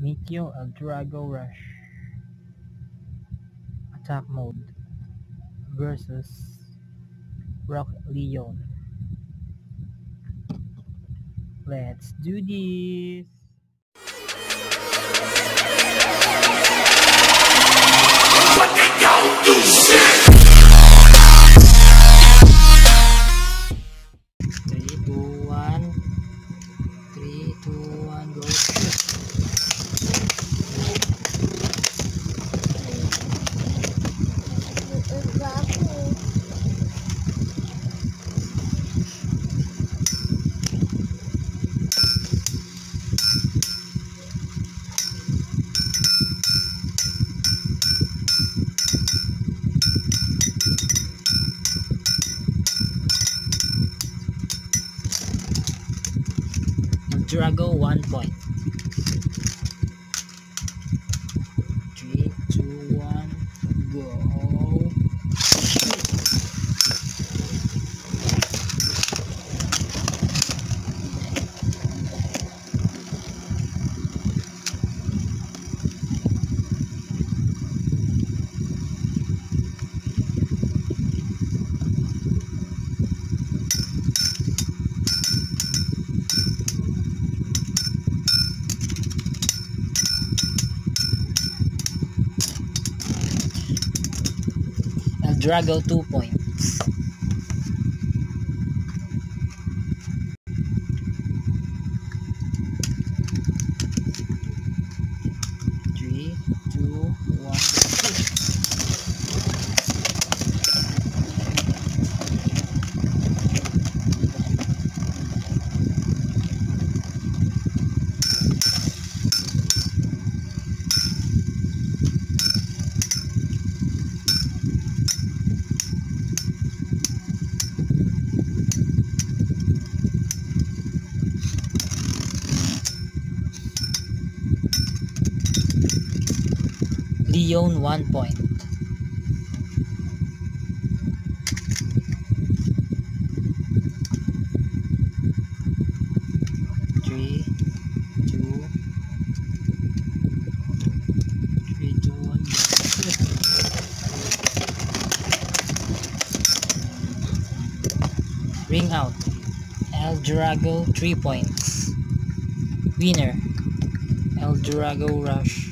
Meteo El Drago Rush Attack Mode versus Rock Leone. Let's do this! What they don't do shit! 3, 2, 1. 3, 2, 1, go! Drago 1 point. 3, 2, 1, go! Drago 2 points. 3, 2, 1. Leone 1 point. 3, 2, 3, 2, 1. Ring out. El Drago 3 points. Winner El Drago Rush.